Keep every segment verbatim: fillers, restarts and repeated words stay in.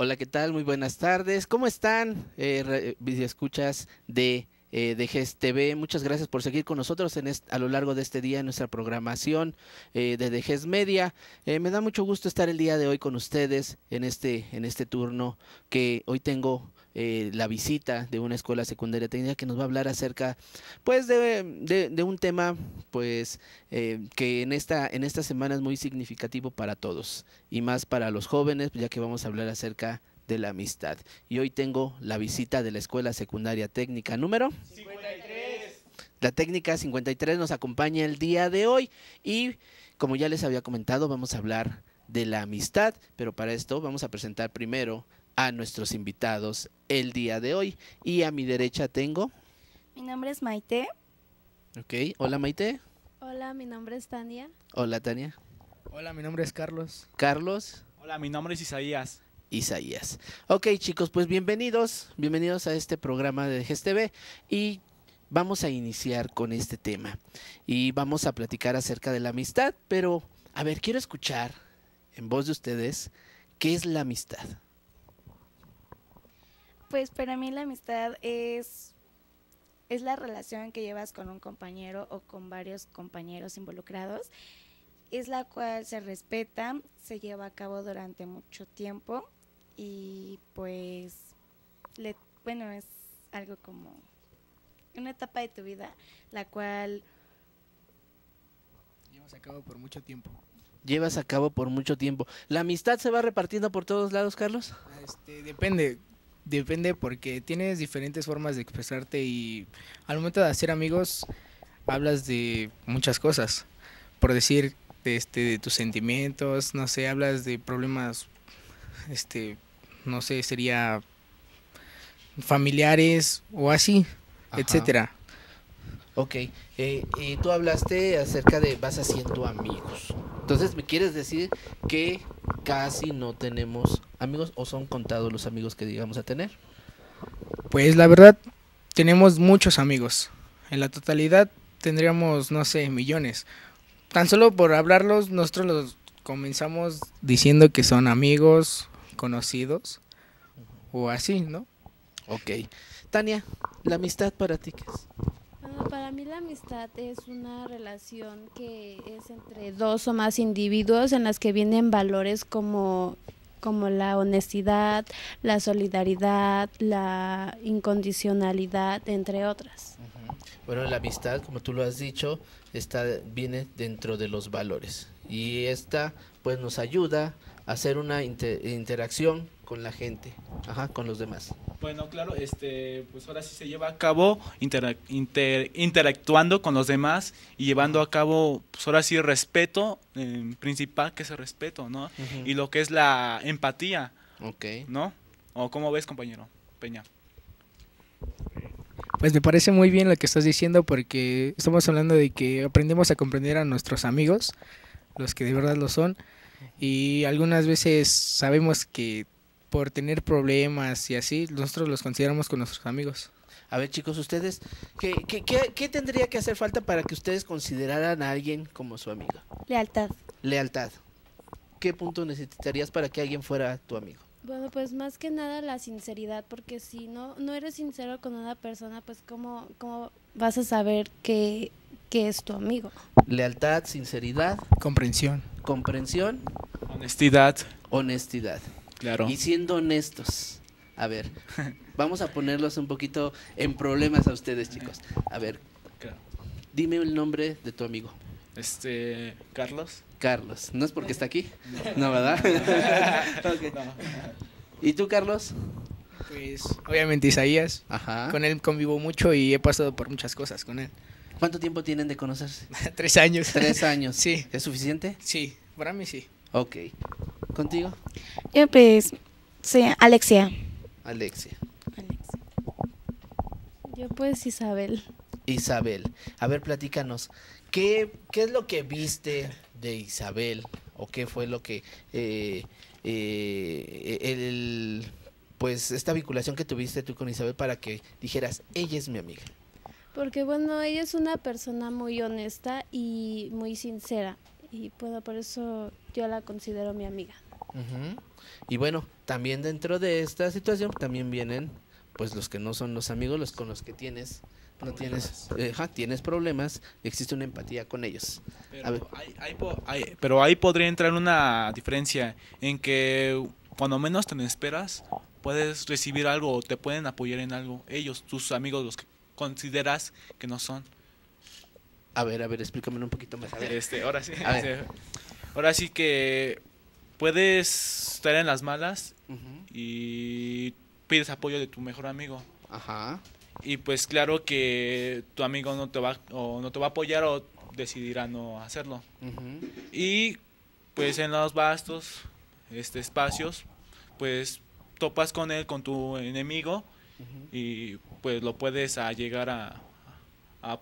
Hola, ¿qué tal? Muy buenas tardes. ¿Cómo están? Eh, re- videoescuchas de, eh, de G E S T V. Muchas gracias por seguir con nosotros en est- a lo largo de este día en nuestra programación eh, de, de G E S Media. Eh, me da mucho gusto estar el día de hoy con ustedes en este, en este turno que hoy tengo. Eh, la visita de una escuela secundaria técnica que nos va a hablar acerca pues de, de- de un tema pues eh, que en esta en esta semana es muy significativo para todos y más para los jóvenes, ya que vamos a hablar acerca de la amistad. Y hoy tengo la visita de la Escuela Secundaria Técnica número cincuenta y tres. La técnica cincuenta y tres nos acompaña el día de hoy y como ya les había comentado, vamos a hablar de la amistad, pero para esto vamos a presentar primero a nuestros invitados el día de hoy. Y a mi derecha tengo, Mi nombre es Maite. ok, hola Maite, Hola, mi nombre es Tania. hola Tania, Hola, mi nombre es Carlos. Carlos, Hola, mi nombre es Isaías. Isaías. Ok, chicos, pues bienvenidos, bienvenidos a este programa de G E S T V y vamos a iniciar con este tema y vamos a platicar acerca de la amistad, pero a ver, quiero escuchar en voz de ustedes qué es la amistad. Pues para mí la amistad es, es la relación que llevas con un compañero o con varios compañeros involucrados. Es la cual se respeta, se lleva a cabo durante mucho tiempo y pues, le, bueno, es algo como una etapa de tu vida, la cual Llevamos a cabo por mucho tiempo. Llevas a cabo por mucho tiempo. ¿La amistad se va repartiendo por todos lados, Carlos? Este, depende, depende porque tienes diferentes formas de expresarte y al momento de hacer amigos hablas de muchas cosas. Por decir, de, este, de tus sentimientos, no sé, hablas de problemas, este, no sé, sería familiares o así, Ajá. etcétera. Ok, eh, y tú hablaste acerca de vas haciendo amigos. Entonces, ¿me quieres decir que casi no tenemos amigos o son contados los amigos que digamos a tener? Pues la verdad, tenemos muchos amigos. En la totalidad tendríamos, no sé, millones. Tan solo por hablarlos, nosotros los comenzamos diciendo que son amigos, conocidos, o así, ¿no? Ok. Tania, ¿la amistad para ti qué es? Bueno, para mí la amistad es una relación que es entre dos o más individuos en las que vienen valores como, como la honestidad, la solidaridad, la incondicionalidad, entre otras. Ujú. Bueno, la amistad, como tú lo has dicho, está, viene dentro de los valores. Y esta, pues, nos ayuda a hacer una inter- interacción con la gente, ajá, con los demás. Bueno, claro, este, pues ahora sí se lleva a cabo intera- inter- interactuando con los demás y llevando a cabo, pues ahora sí, respeto, eh, principal que es el respeto, ¿no? Ujú. Y lo que es la empatía, Ok. ¿no? ¿O cómo ves, compañero Peña? Pues me parece muy bien lo que estás diciendo porque estamos hablando de que aprendemos a comprender a nuestros amigos, los que de verdad lo son, y algunas veces sabemos que por tener problemas y así, nosotros los consideramos con nuestros amigos. A ver, chicos, ustedes, ¿qué, qué, qué, qué tendría que hacer falta para que ustedes consideraran a alguien como su amigo? lealtad. Lealtad. ¿Qué punto necesitarías para que alguien fuera tu amigo? Bueno, pues más que nada la sinceridad, porque si no, no eres sincero con una persona, pues cómo, cómo vas a saber que, que es tu amigo. Lealtad, sinceridad, Comprensión. comprensión, Honestidad, honestidad. claro. Y siendo honestos, a ver, vamos a ponerlos un poquito en problemas a ustedes, chicos. A ver, Claro. dime el nombre de tu amigo. Este, Carlos. Carlos. ¿No es porque está aquí? No, ¿verdad? Ok. No. ¿Y tú, Carlos? Pues obviamente Isaías, Ajá. con él convivo mucho y he pasado por muchas cosas con él. ¿Cuánto tiempo tienen de conocerse? Tres años. Tres años. Sí. ¿Es suficiente? Sí, para mí sí. Ok. ¿Contigo? Yo pues, sí, Alexia. Alexia. Yo pues Isabel. Isabel. A ver, platícanos. ¿Qué, qué es lo que viste de Isabel? ¿O qué fue lo que... Eh, eh, el, pues esta vinculación que tuviste tú con Isabel para que dijeras, ella es mi amiga? Porque bueno, ella es una persona muy honesta y muy sincera. Y bueno, por eso yo la considero mi amiga. Ujú. Y bueno, también dentro de esta situación también vienen pues los que no son los amigos, los con los que tienes no tienes eh, ajá, tienes problemas, existe una empatía con ellos. A ver. Pero ahí, ahí po- ahí- pero ahí podría entrar una diferencia en que cuando menos te lo esperas, puedes recibir algo o te pueden apoyar en algo. Ellos, tus amigos, los que consideras que no son. A ver, a ver, explícame un poquito más. A ver. Este, ahora sí, A ver. este, ahora sí que puedes estar en las malas Ujú. y pides apoyo de tu mejor amigo. Ajá. Y pues claro que tu amigo no te va o no te va a apoyar o decidirá no hacerlo. Ujú. Y pues en los vastos este espacios pues topas con él, con tu enemigo, Ujú. y pues lo puedes a llegar a a,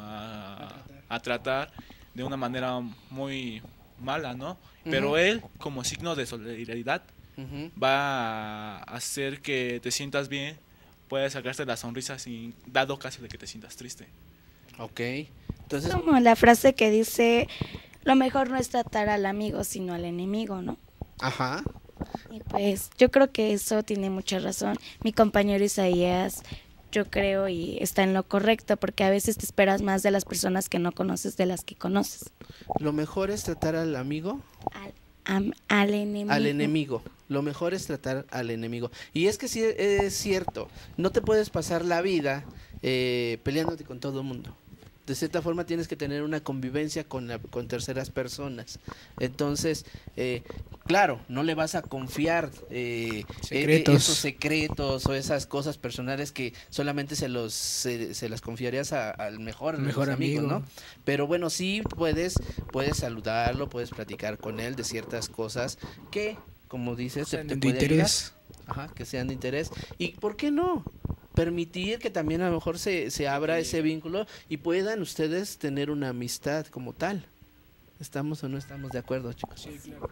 a, a tratar de una manera muy mala, ¿no? Pero Ujú. él, como signo de solidaridad, Ujú. va a hacer que te sientas bien, puedes sacarte la sonrisa sin dado caso de que te sientas triste. Ok. Entonces, Como la frase que dice, lo mejor no es tratar al amigo, sino al enemigo, ¿no? ajá. Y pues yo creo que eso tiene mucha razón. Mi compañero Isaías, yo creo, y está en lo correcto, porque a veces te esperas más de las personas que no conoces de las que conoces. Lo mejor es tratar al amigo, Al, am- al enemigo. al enemigo. Lo mejor es tratar al enemigo. Y es que sí es cierto, no te puedes pasar la vida eh, peleándote con todo el mundo. De cierta forma tienes que tener una convivencia con, la- con terceras personas. Entonces, eh, claro, no le vas a confiar eh, Secretos. eh, esos secretos o esas cosas personales que solamente se los se, se las confiarías a- al mejor, de Mejor los amigos, amigo. ¿no? Pero bueno, sí puedes puedes saludarlo, puedes platicar con él de ciertas cosas que, como dices, te, Sean te de puede interés. ayudar. Ajá, que sean de interés. ¿Y por qué no? Permitir que también a lo mejor se, se abra ese vínculo y puedan ustedes tener una amistad como tal. ¿Estamos o no estamos de acuerdo, chicos?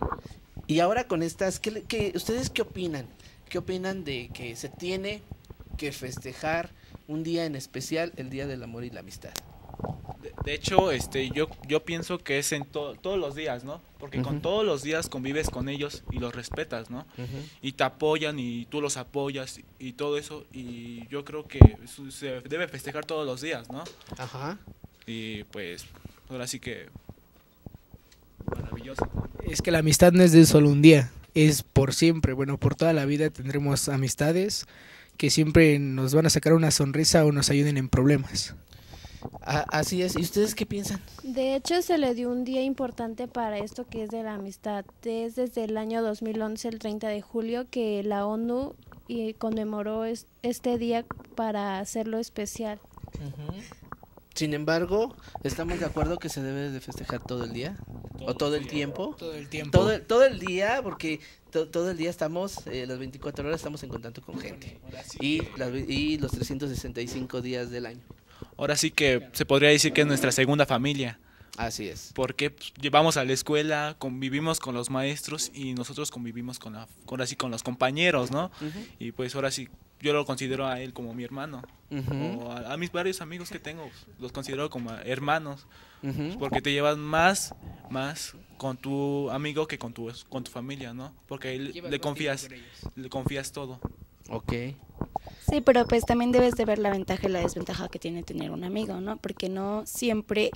Y ahora con estas, ¿qué, le- qué- ¿ustedes qué opinan? ¿Qué opinan de que se tiene que festejar un día en especial, el Día del Amor y la Amistad? De, de hecho, este, yo, yo pienso que es en to- todos los días, ¿no? Porque con Ujú. todos los días convives con ellos y los respetas, ¿no? Y te apoyan y tú los apoyas y todo eso. Y yo creo que eso se debe festejar todos los días, ¿no? Ajá. Y pues, ahora sí que maravilloso. Es que la amistad no es de solo un día, es por siempre. Bueno, por toda la vida tendremos amistades que siempre nos van a sacar una sonrisa o nos ayuden en problemas. A- así es. ¿Y ustedes qué piensan? De hecho, se le dio un día importante para esto que es de la amistad. Es desde el año dos mil once, el treinta de julio, que la ONU eh, conmemoró es- este día para hacerlo especial. Sin embargo, ¿estamos de acuerdo que se debe de festejar todo el día? ¿O todo el tiempo? Todo el tiempo. Todo el, todo el día, porque to- todo el día estamos, eh, las veinticuatro horas estamos en contacto con gente. Ahora sí Y, que- las ve- y los trescientos sesenta y cinco días del año. Ahora sí que se podría decir que es nuestra segunda familia. Así es. Porque pues, llevamos a la escuela, convivimos con los maestros y nosotros convivimos con, la, ahora sí, con los compañeros, ¿no? Y pues ahora sí, yo lo considero a él como mi hermano. Ujú, O a, a mis varios amigos que tengo, los considero como hermanos. ujú. Porque te llevas más, más con tu amigo que con tu, con tu familia, ¿no? Porque ahí le, le confías, le confías todo. Ok. Sí, pero pues también debes de ver la ventaja y la desventaja que tiene tener un amigo, ¿no? Porque no siempre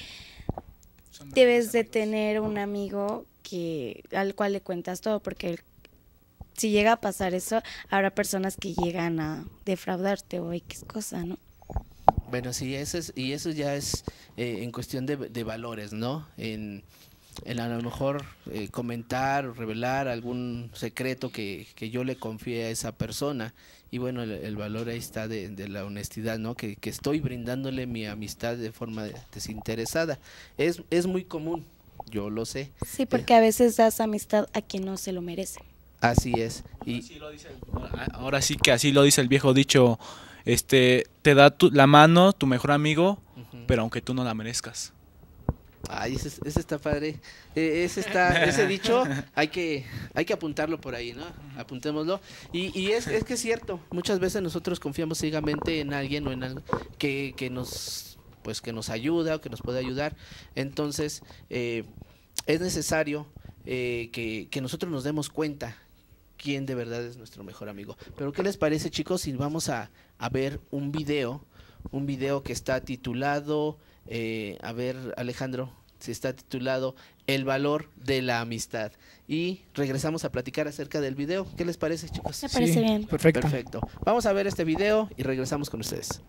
debes de tener un amigo que al cual le cuentas todo, porque el- si llega a pasar eso, habrá personas que llegan a defraudarte o X cosa, ¿no? Bueno, sí, eso es, y eso ya es eh, en cuestión de, de valores, ¿no? En, en a lo mejor eh, comentar o revelar algún secreto que, que yo le confíe a esa persona. Y bueno, el, el valor ahí está de, de la honestidad, ¿no? Que, que estoy brindándole mi amistad de forma desinteresada. Es, es muy común, yo lo sé. Sí, porque a veces das amistad a quien no se lo merece. Así es. Y Así lo dice el- ahora sí que así lo dice el viejo dicho, este, te da tu- la mano tu mejor amigo, Ujú. pero aunque tú no la merezcas. Ay, ese, ese está padre. Eh, ese está, ese dicho hay que, hay que apuntarlo por ahí, ¿no? Apuntémoslo. Y, y es, es que es cierto. Muchas veces nosotros confiamos ciegamente en alguien o en algo que, que nos, pues que nos ayuda o que nos puede ayudar. Entonces, eh, es necesario eh, que, que nosotros nos demos cuenta quién de verdad es nuestro mejor amigo. Pero ¿qué les parece, chicos, si vamos a, a ver un video, un video que está titulado, eh, a ver, Alejandro, si está titulado El valor de la amistad? Y regresamos a platicar acerca del video. ¿Qué les parece, chicos? Me parece Sí, bien. Perfecto. Perfecto. Vamos a ver este video y regresamos con ustedes.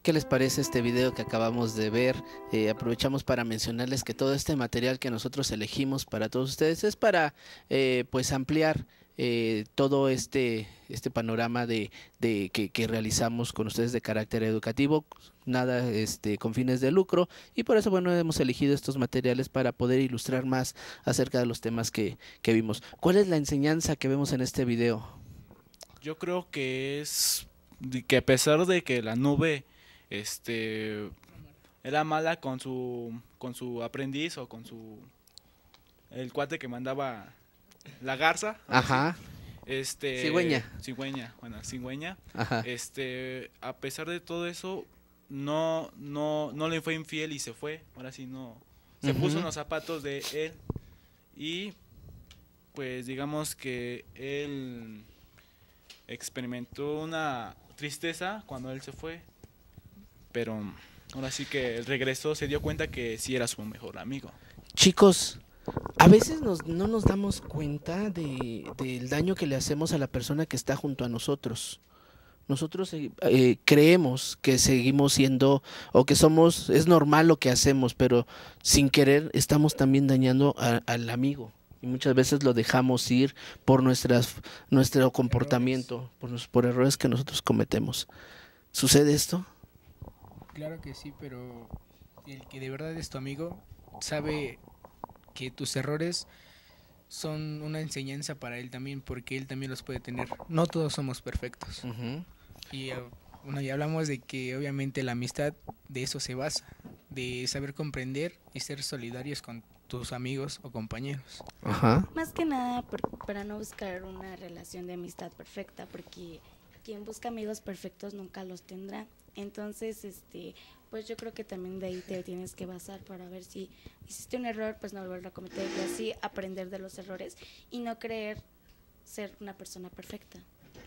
¿Qué les parece este video que acabamos de ver? Eh, aprovechamos para mencionarles que todo este material que nosotros elegimos para todos ustedes es para eh, pues ampliar eh, todo este este panorama de, de que, que realizamos con ustedes de carácter educativo, nada este con fines de lucro, y por eso bueno hemos elegido estos materiales para poder ilustrar más acerca de los temas que, que vimos. ¿Cuál es la enseñanza que vemos en este video? Yo creo que es de que a pesar de que la nube este era mala con su con su aprendiz o con su el cuate que mandaba la garza, Ajá. este Cigüeña. cigüeña, bueno, cigüeña, Ajá. este a pesar de todo eso no no no le fue infiel y se fue, ahora sí no se Ujú. puso en los zapatos de él y pues digamos que él experimentó una tristeza cuando él se fue, pero ahora sí que regresó, se dio cuenta que sí era su mejor amigo. Chicos, a veces nos, no nos damos cuenta de, del daño que le hacemos a la persona que está junto a nosotros. Nosotros eh, eh, creemos que seguimos siendo o que somos, es normal lo que hacemos, pero sin querer estamos también dañando a- al amigo. Y muchas veces lo dejamos ir por nuestras, nuestro comportamiento, por, los- por errores que nosotros cometemos. ¿Sucede esto? Claro que sí, pero el que de verdad es tu amigo sabe que tus errores son una enseñanza para él también, porque él también los puede tener. No todos somos perfectos. Ujú. Y eh, bueno, ya hablamos de que obviamente la amistad de eso se basa, de saber comprender y ser solidarios con tus amigos o compañeros. Ajá. Más que nada por- para no buscar una relación de amistad perfecta, porque quien busca amigos perfectos nunca los tendrá. Entonces, este, pues yo creo que también de ahí te tienes que basar para ver si hiciste un error, pues no volverlo a cometer y así aprender de los errores y no creer ser una persona perfecta.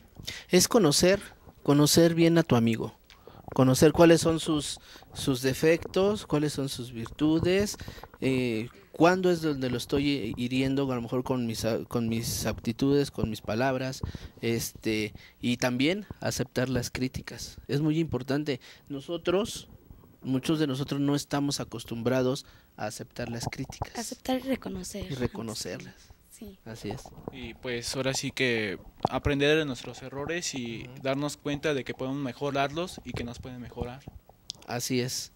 Es conocer, conocer bien a tu amigo, conocer cuáles son sus, sus defectos, cuáles son sus virtudes, eh, cuándo es donde lo estoy hiriendo, a lo mejor con mis, a- con mis aptitudes, con mis palabras, este, y también aceptar las críticas. Es muy importante. Nosotros, muchos de nosotros no estamos acostumbrados a aceptar las críticas Aceptar y reconocer. y reconocerlas. Sí. Así es. Y pues ahora sí que aprender de nuestros errores y Ujú. darnos cuenta de que podemos mejorarlos y que nos pueden mejorar. Así es.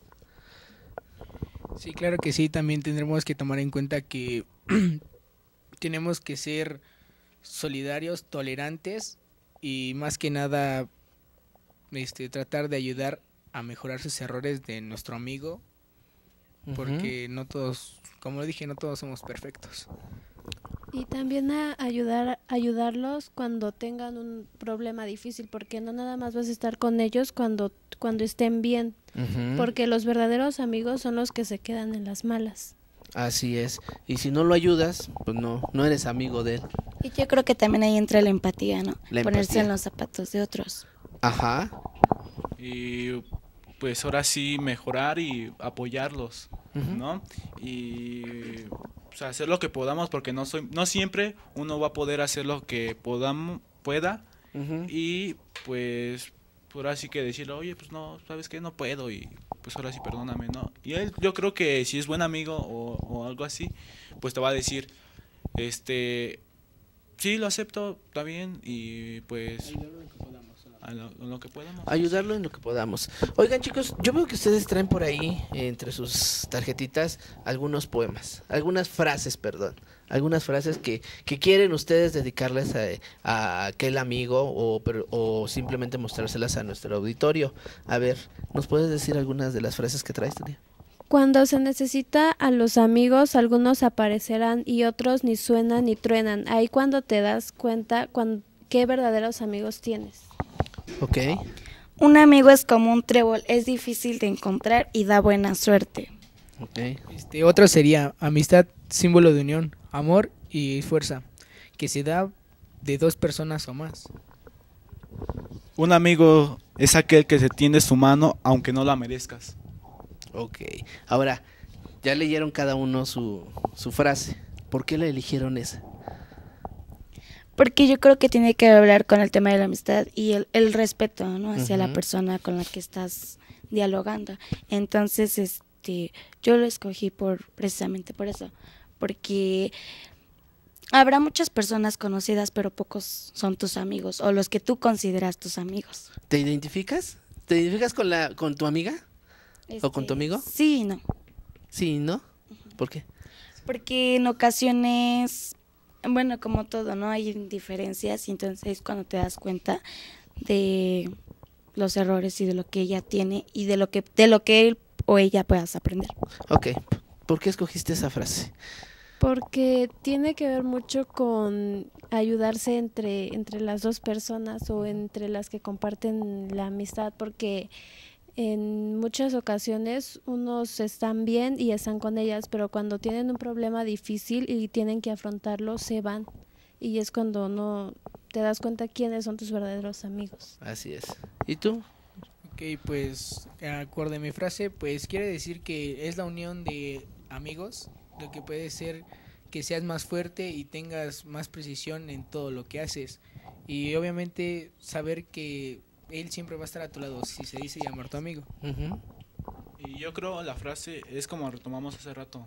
Sí, claro que sí, también tendremos que tomar en cuenta que tenemos que ser solidarios, tolerantes y más que nada este tratar de ayudar a mejorar sus errores de nuestro amigo, Ujú. porque no todos, como lo dije, no todos somos perfectos. Y también a ayudar, ayudarlos cuando tengan un problema difícil, porque no nada más vas a estar con ellos cuando, cuando estén bien, Ujú. porque los verdaderos amigos son los que se quedan en las malas. Así es. Y si no lo ayudas, pues no, no eres amigo de él. Y yo creo que también ahí entra la empatía, ¿no? La Ponerse empatía. en los zapatos de otros. Ajá. Y pues ahora sí mejorar y apoyarlos, Ujú. ¿no? Y o sea, hacer lo que podamos porque no soy no siempre uno va a poder hacer lo que podamos pueda Ujú. y pues ahora sí que decirle, oye, pues no, ¿sabes qué? No puedo y pues ahora sí perdóname, ¿no? Y él, yo creo que si es buen amigo o, o algo así, pues te va a decir, este, sí, lo acepto, está bien y pues a lo, a lo que podamos. Ayudarlo en lo que podamos. Oigan, chicos, yo veo que ustedes traen por ahí, eh, entre sus tarjetitas, algunos poemas, algunas frases, perdón, algunas frases que, que quieren ustedes dedicarles a, a aquel amigo o, pero- o simplemente mostrárselas a nuestro auditorio. A ver, ¿nos puedes decir algunas de las frases que traes, Tania? Cuando se necesita a los amigos, algunos aparecerán y otros ni suenan ni truenan. Ahí cuando te das cuenta cuan- qué verdaderos amigos tienes. Ok. Un amigo es como un trébol, es difícil de encontrar y da buena suerte. Ok. Este otro sería amistad, símbolo de unión, amor y fuerza, que se da de dos personas o más. Un amigo es aquel que se tiende su mano aunque no la merezcas. Ok. Ahora, ya leyeron cada uno su, su frase. ¿Por qué la eligieron esa? Porque yo creo que tiene que hablar con el tema de la amistad y el, el respeto, ¿no? Hacia la Ujú. persona con la que estás dialogando. Entonces, este, yo lo escogí por precisamente por eso, porque habrá muchas personas conocidas, pero pocos son tus amigos o los que tú consideras tus amigos. ¿Te identificas? ¿Te identificas con la con tu amiga? Este, ¿O con tu amigo? Sí y no. Sí, ¿no? ¿Por qué? Porque en ocasiones, bueno, como todo, ¿no? Hay diferencias y entonces cuando te das cuenta de los errores y de lo que ella tiene y de lo que de lo que él o ella puedas aprender. Ok, ¿por qué escogiste esa frase? Porque tiene que ver mucho con ayudarse entre, entre las dos personas o entre las que comparten la amistad, porque en muchas ocasiones unos están bien y están con ellas, pero cuando tienen un problema difícil y tienen que afrontarlo, se van. Y es cuando no te das cuenta quiénes son tus verdaderos amigos. Así es. ¿Y tú? Ok, pues, acorde a mi frase, pues quiere decir que es la unión de amigos, lo que puede ser que seas más fuerte y tengas más precisión en todo lo que haces. Y obviamente saber que él siempre va a estar a tu lado, si se dice llamar tu amigo. Uh-huh. Y yo creo la frase es como retomamos hace rato.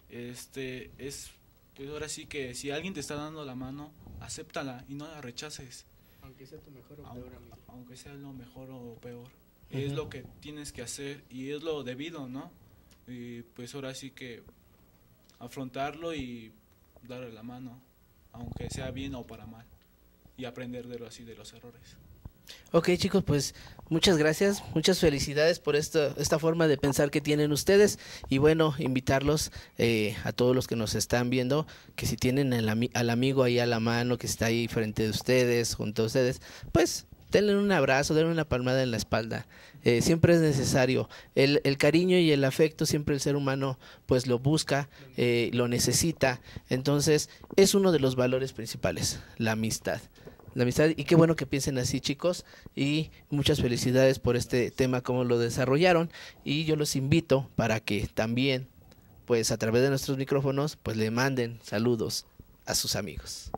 Este es pues ahora sí que si alguien te está dando la mano, acéptala y no la rechaces. Aunque sea tu mejor o Aun- peor amigo. Aunque sea lo mejor o peor. Ujú. Es lo que tienes que hacer y es lo debido, ¿no? Y pues ahora sí que afrontarlo y darle la mano, aunque sea bien o para mal, y aprender de lo así de los errores. Ok, chicos, pues muchas gracias, muchas felicidades por esta, esta forma de pensar que tienen ustedes y bueno, invitarlos eh, a todos los que nos están viendo, que si tienen al, ami- al amigo ahí a la mano, que está ahí frente de ustedes, junto a ustedes, pues denle un abrazo, denle una palmada en la espalda. Eh, siempre es necesario. El, el cariño y el afecto siempre el ser humano pues lo busca, eh, lo necesita. Entonces es uno de los valores principales, la amistad. La amistad, y qué bueno que piensen así, chicos, y muchas felicidades por este tema, cómo lo desarrollaron, y yo los invito para que también, pues a través de nuestros micrófonos, pues le manden saludos a sus amigos.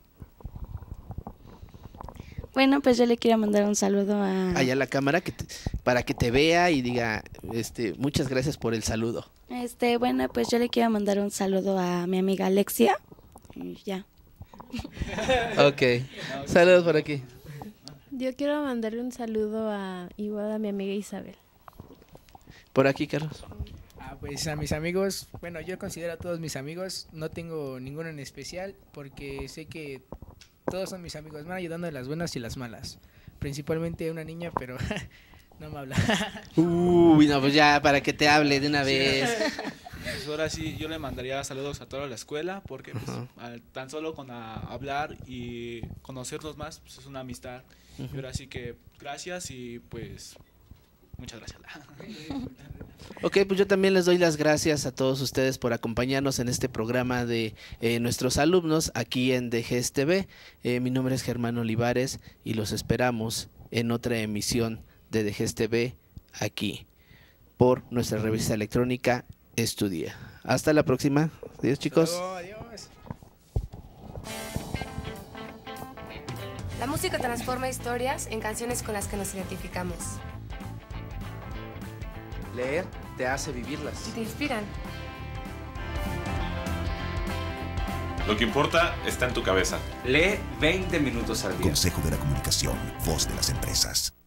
Bueno, pues yo le quiero mandar un saludo a... Allá la cámara, que te- para que te vea y diga, este, muchas gracias por el saludo. Este, bueno, pues yo le quiero mandar un saludo a mi amiga Alexia. Y ya. Ok, saludos por aquí. Yo quiero mandarle un saludo a igual a mi amiga Isabel. Por aquí, Carlos. Ah, pues a mis amigos, bueno, yo considero a todos mis amigos, no tengo ninguno en especial porque sé que todos son mis amigos, me van ayudando en las buenas y las malas. Principalmente una niña, pero no me habla. Uy, no, pues ya, para que te hable de una vez. Pues ahora sí, yo le mandaría saludos a toda la escuela, porque pues, Ajá. al- tan solo con a- hablar y conocernos más, pues es una amistad. Y ahora sí que gracias y pues muchas gracias. Ok, pues yo también les doy las gracias a todos ustedes por acompañarnos en este programa de eh, nuestros alumnos aquí en D G S T V. Eh, mi nombre es Germán Olivares y los esperamos en otra emisión de D G S T V aquí por nuestra revista electrónica Estudia. Hasta la próxima. Adiós, chicos. Luego, adiós. La música transforma historias en canciones con las que nos identificamos Leer te hace vivirlas. y te inspiran. Lo que importa está en tu cabeza. Lee veinte minutos al día. Consejo de la Comunicación, voz de las empresas.